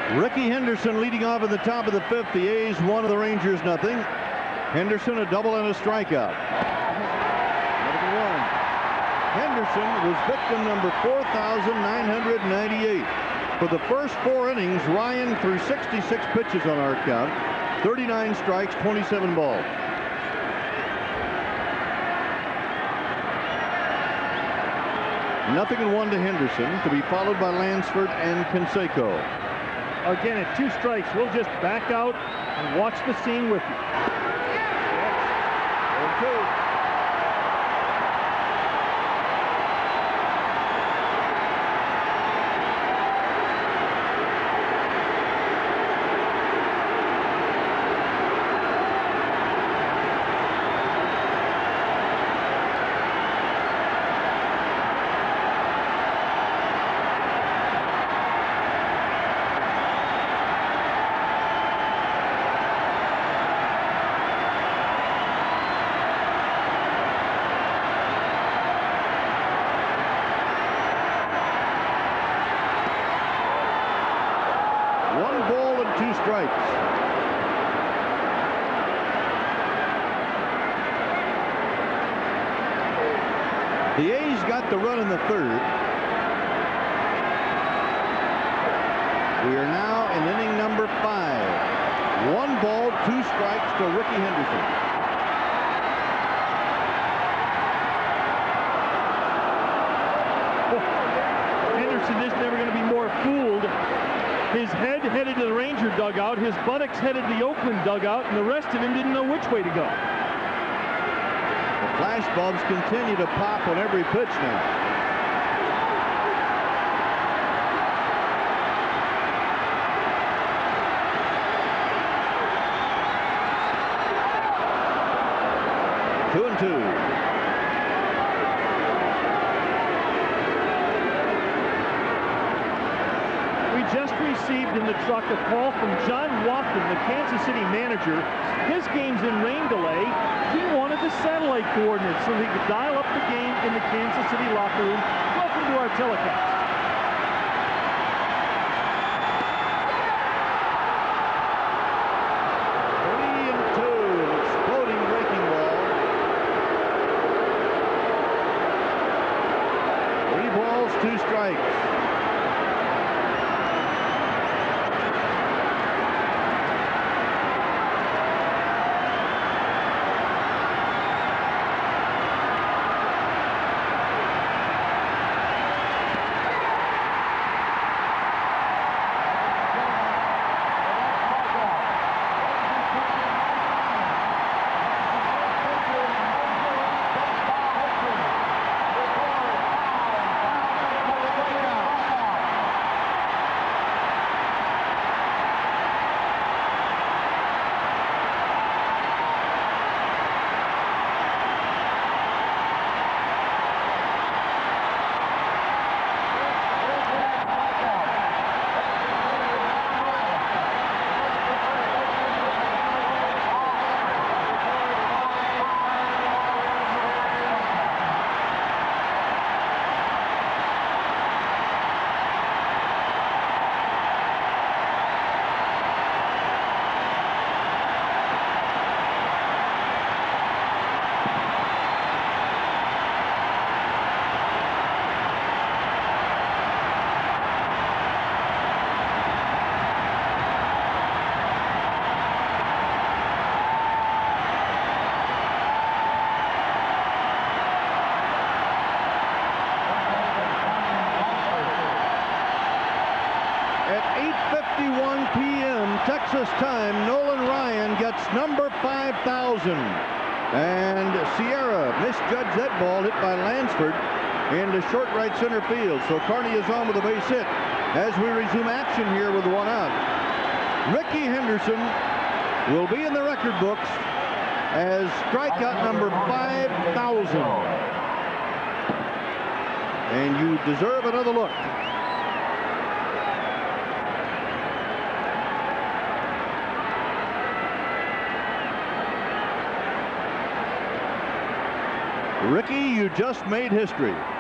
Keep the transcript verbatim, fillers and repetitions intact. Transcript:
Rickey Henderson leading off at the top of the fifth. The A's one of the Rangers nothing. Henderson a double and a strikeout. One. Henderson was victim number four thousand nine hundred ninety-eight. For the first four innings, Ryan threw sixty-six pitches on our count, thirty-nine strikes, twenty-seven balls. Nothing in one to Henderson, to be followed by Lansford and Canseco. Again, at two strikes, we'll just back out and watch the scene with you. Two. The A's got the run in the third. We are now in inning number five. One ball, two strikes to Rickey Henderson. Oh, Henderson is never going to be more fooled. His head headed to the Ranger dugout, his buttocks headed to the Oakland dugout, and the rest of him didn't know which way to go. Flash bulbs continue to pop on every pitch now. Two and two. We just received in the truck a call from John Watson, the Kansas City manager. His game's in rain delay. He wanted the satellite coordinates so he could dial up the game in the Kansas City locker room. Welcome to our telecast. Three and two, an exploding breaking ball. Three balls, two strikes. Texas time, Nolan Ryan gets number five thousand. And Sierra misjudged that ball, hit by Lansford into short right center field. So Carney is on with a base hit as we resume action here with one out. Rickey Henderson will be in the record books as strikeout number five thousand. And you deserve another look. Rickey, you just made history.